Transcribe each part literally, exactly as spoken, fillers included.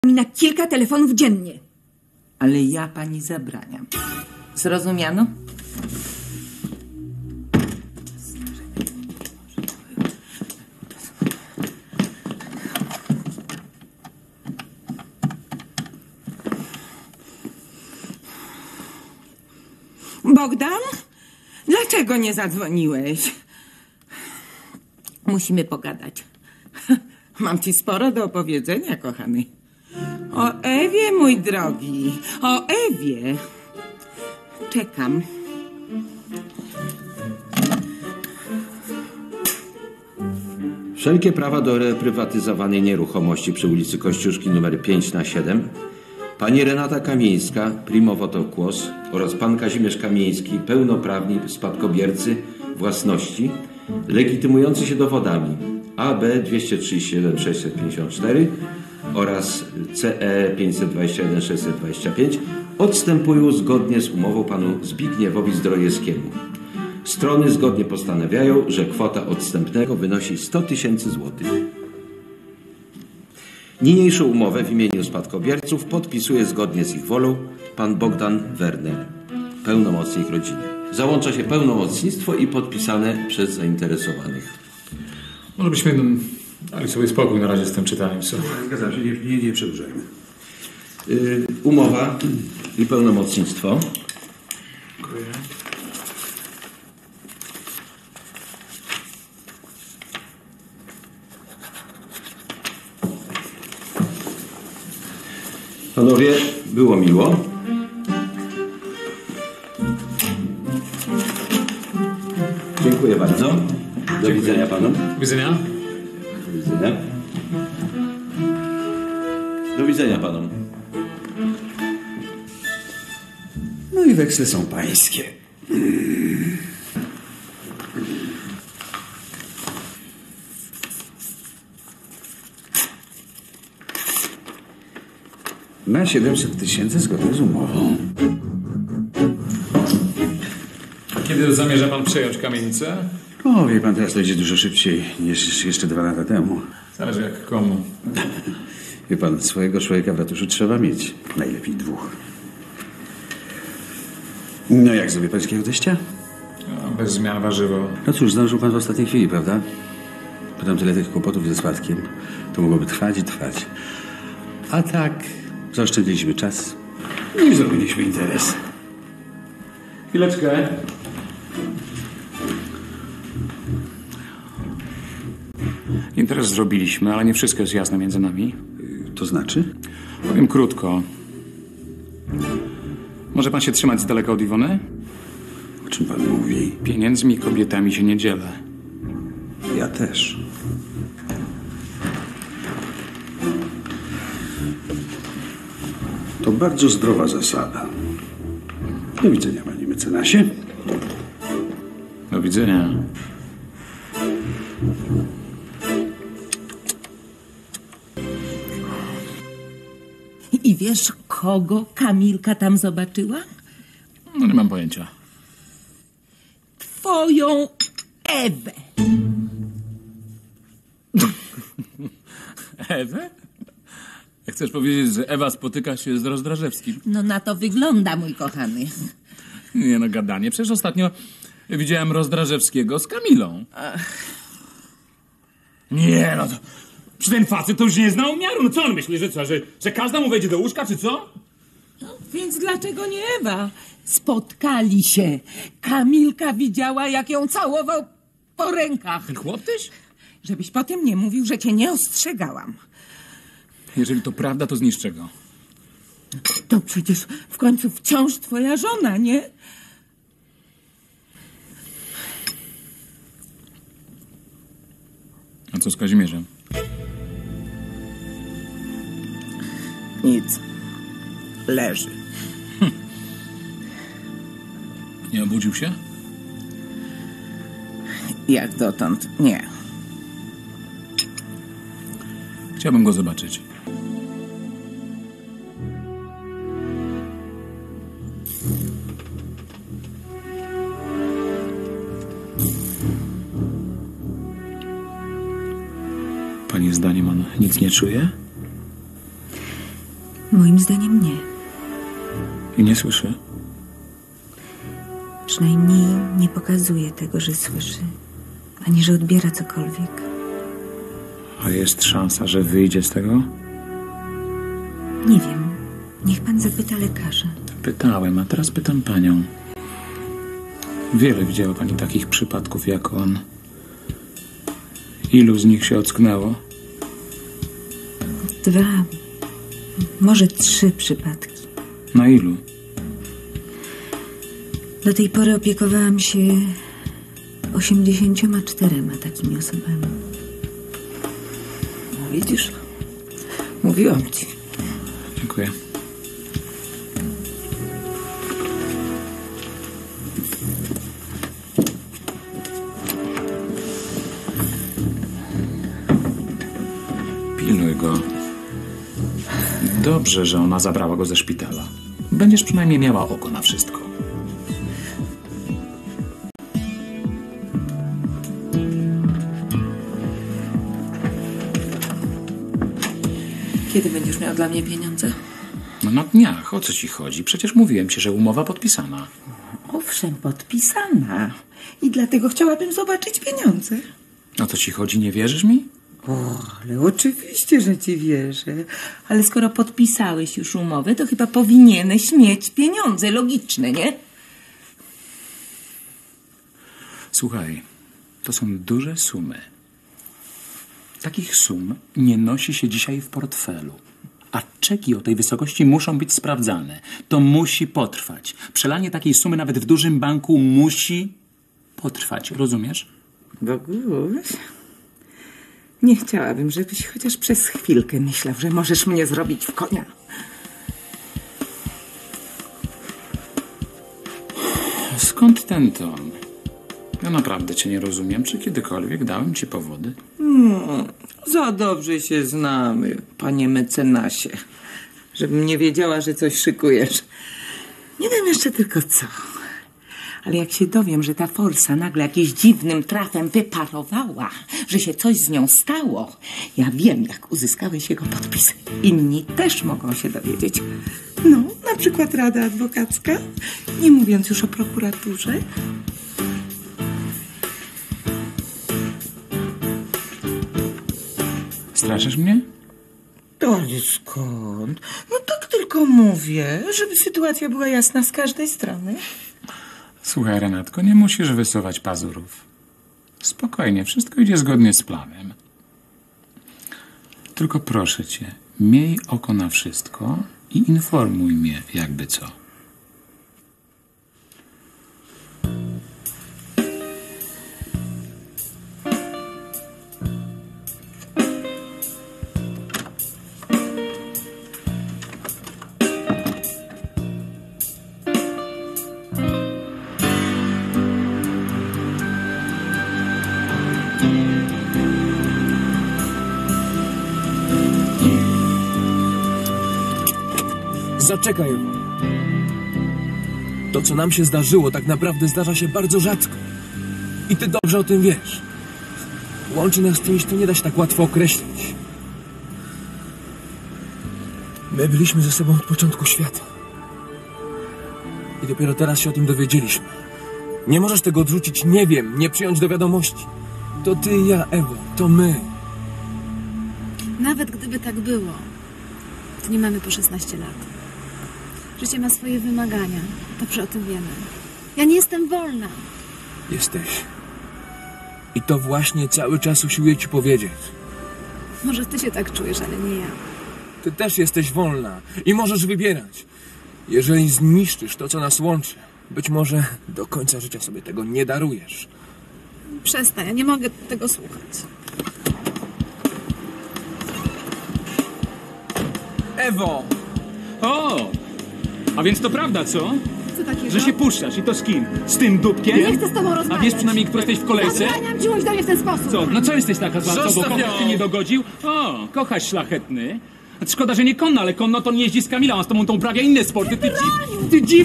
mi na kilka telefonów dziennie. Ale ja pani zabraniam. Zrozumiano? Bogdan? Dlaczego nie zadzwoniłeś? Musimy pogadać. Mam ci sporo do opowiedzenia, kochany. O Ewie, mój drogi. O Ewie. Czekam. Wszelkie prawa do reprywatyzowanej nieruchomości przy ulicy Kościuszki nr pięć na siedem pani Renata Kamieńska, primo voto quos, oraz pan Kazimierz Kamieński, pełnoprawni spadkobiercy własności, legitymujący się dowodami A B dwieście trzydzieści jeden sześćset pięćdziesiąt cztery oraz C E pięćset dwadzieścia jeden sześćset dwadzieścia pięć, odstępują zgodnie z umową panu Zbigniewowi Zdrojewskiemu. Strony zgodnie postanawiają, że kwota odstępnego wynosi sto tysięcy złotych. Niniejszą umowę w imieniu spadkobierców podpisuje zgodnie z ich wolą pan Bogdan Werner, pełnomocnik rodziny. Załącza się pełnomocnictwo i podpisane przez zainteresowanych. Może byśmy dali sobie spokój na razie z tym czytaniem, co? Zgadzam się, nie, nie, nie przedłużajmy. Yy, umowa i pełnomocnictwo. Dziękuję. Panowie, było miło. Dziękuję bardzo. Do Dziękuję. widzenia panu. Do widzenia. Do widzenia. Do widzenia panom. No i weksle są pańskie. Na siedemset tysięcy zgodnie z umową. Kiedy zamierza pan przejąć kamienicę? O, wie pan, teraz to idzie dużo szybciej niż jeszcze dwa lata temu. Zależy jak komu. Wie pan, swojego człowieka w ratuszu trzeba mieć. Najlepiej dwóch. No jak zrobię pańskiego teścia? No, bez zmian warzywo. No cóż, zdążył pan w ostatniej chwili, prawda? Potem tyle tych kłopotów ze spadkiem. To mogłoby trwać i trwać. A tak, zaoszczędziliśmy czas i zrobiliśmy interes. Chwileczkę. Interes zrobiliśmy, ale nie wszystko jest jasne między nami. To znaczy? Powiem krótko. Może pan się trzymać z daleka od Iwony? O czym pan mówi? Pieniędzmi i kobietami się nie dzielę. Ja też. To bardzo zdrowa zasada. Do widzenia, panie mecenasie. Do widzenia. I wiesz, kogo Kamilka tam zobaczyła? No nie mam pojęcia. Twoją Ewę. Ewę? Chcesz powiedzieć, że Ewa spotyka się z Rozdrażewskim? No na to wygląda, mój kochany. Nie no, gadanie. Przecież ostatnio widziałem Rozdrażewskiego z Kamilą. Nie no, to... Czy ten facet to już nie zna umiaru? No co on myśli, że co? Że, że każda mu wejdzie do łóżka, czy co? No, więc dlaczego nie Ewa? Spotkali się. Kamilka widziała, jak ją całował po rękach. Ten chłoptyś? Żebyś potem nie mówił, że cię nie ostrzegałam. Jeżeli to prawda, to zniszczę go. To przecież w końcu wciąż twoja żona, nie? A co z Kazimierzem? Nic. Leży. Hm. Nie obudził się? Jak dotąd nie. Chciałbym go zobaczyć. Pani zdaniem on nic nie czuje? Moim zdaniem nie. I nie słyszy? Przynajmniej nie pokazuje tego, że słyszy, ani że odbiera cokolwiek. A jest szansa, że wyjdzie z tego? Nie wiem. Niech pan zapyta lekarza. Pytałem, a teraz pytam panią. Wiele widziała pani takich przypadków jak on. Ilu z nich się ocknęło? Dwa, może trzy przypadki. Na ilu? Do tej pory opiekowałam się osiemdziesięcioma czterema takimi osobami. No widzisz? Mówiłam ci. Dziękuję. Pilnuj go. Dobrze, że ona zabrała go ze szpitala. Będziesz przynajmniej miała oko na wszystko. Kiedy będziesz miał dla mnie pieniądze? No na dniach, o co ci chodzi? Przecież mówiłem ci, że umowa podpisana. Owszem, podpisana. I dlatego chciałabym zobaczyć pieniądze. O co ci chodzi? Nie wierzysz mi? O, ale oczywiście, że ci wierzę. Ale skoro podpisałeś już umowę, to chyba powinieneś mieć pieniądze. Logiczne, nie? Słuchaj, to są duże sumy. Takich sum nie nosi się dzisiaj w portfelu. A czeki o tej wysokości muszą być sprawdzane. To musi potrwać. Przelanie takiej sumy nawet w dużym banku musi potrwać. Rozumiesz? Boguś, nie chciałabym, żebyś chociaż przez chwilkę myślał, że możesz mnie zrobić w konia. Skąd ten ton? Ja naprawdę cię nie rozumiem. Czy kiedykolwiek dałem ci powody? Hmm, za dobrze się znamy, panie mecenasie. Żebym nie wiedziała, że coś szykujesz. Nie wiem jeszcze tylko co. Ale jak się dowiem, że ta forsa nagle jakimś dziwnym trafem wyparowała, że się coś z nią stało, ja wiem, jak uzyskałeś jego podpis. Inni też mogą się dowiedzieć. No, na przykład Rada Adwokacka, nie mówiąc już o prokuraturze. Straszysz mnie? Ale skąd? No tak tylko mówię, żeby sytuacja była jasna z każdej strony. Słuchaj, Renatko, nie musisz wysuwać pazurów. Spokojnie, wszystko idzie zgodnie z planem. Tylko proszę cię, miej oko na wszystko i informuj mnie, jakby co. Zaczekaj. To, co nam się zdarzyło, tak naprawdę zdarza się bardzo rzadko. I ty dobrze o tym wiesz. Łączy nas czymś, co nie da się tak łatwo określić. My byliśmy ze sobą od początku świata. I dopiero teraz się o tym dowiedzieliśmy. Nie możesz tego odrzucić, nie wiem, nie przyjąć do wiadomości. To ty i ja, Ewo, to my. Nawet gdyby tak było, to nie mamy po szesnaście lat. Życie ma swoje wymagania. Dobrze o tym wiemy. Ja nie jestem wolna. Jesteś. I to właśnie cały czas usiłuję ci powiedzieć. Może ty się tak czujesz, ale nie ja. Ty też jesteś wolna i możesz wybierać. Jeżeli zniszczysz to, co nas łączy, być może do końca życia sobie tego nie darujesz. Przestań, ja nie mogę tego słuchać. Ewo! O! A więc to prawda, co? Co takiego? Że się puszczasz i to z kim? Z tym dupkiem? Nie chcę z tobą rozmawiać. A wiesz przynajmniej, który jesteś w kolejce? Zabraniam ci mówić do mnie w ten sposób. Co? No co jesteś taka zła? Co, bo kochasz się nie dogodził? O, kochasz szlachetny. Szkoda, że nie konno, ale konno to nie jeździ z Kamilą, a z tobą to uprawia inne sporty. Ty dziw... Ty dziw...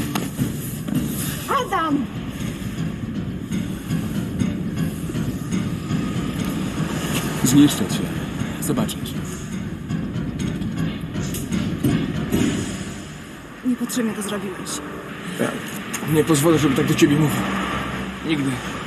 Adam! Zniszczę cię. Zobaczysz. Niepotrzebnie to zrobiłeś. Ja nie pozwolę, żeby tak do ciebie mówił. Nigdy.